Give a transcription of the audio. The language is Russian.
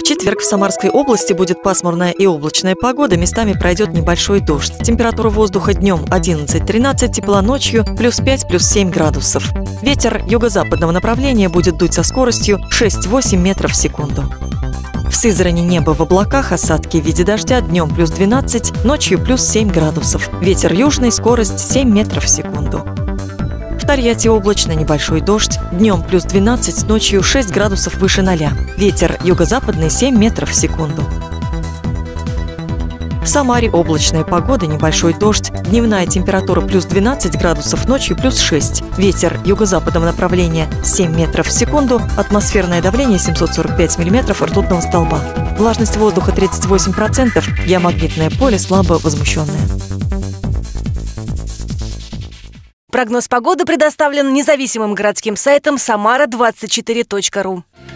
четверг в Самарской области будет пасмурная и облачная погода, местами пройдет небольшой дождь. Температура воздуха днем 11-13, тепла ночью плюс 5, плюс 7 градусов. Ветер юго-западного направления будет дуть со скоростью 6-8 метров в секунду. В Сызрани небо в облаках, осадки в виде дождя, днем плюс 12, ночью плюс 7 градусов. Ветер южный, скорость 7 метров в секунду. В Тольятти облачно, небольшой дождь, днем плюс 12, ночью 6 градусов выше 0. Ветер юго-западный 7 метров в секунду. В Самаре облачная погода, небольшой дождь, дневная температура плюс 12 градусов, ночью плюс 6. Ветер юго-западного направления 7 метров в секунду, атмосферное давление 745 миллиметров ртутного столба. Влажность воздуха 38%, геомагнитное поле слабо возмущенное. Прогноз погоды предоставлен независимым городским сайтом samara24.ru.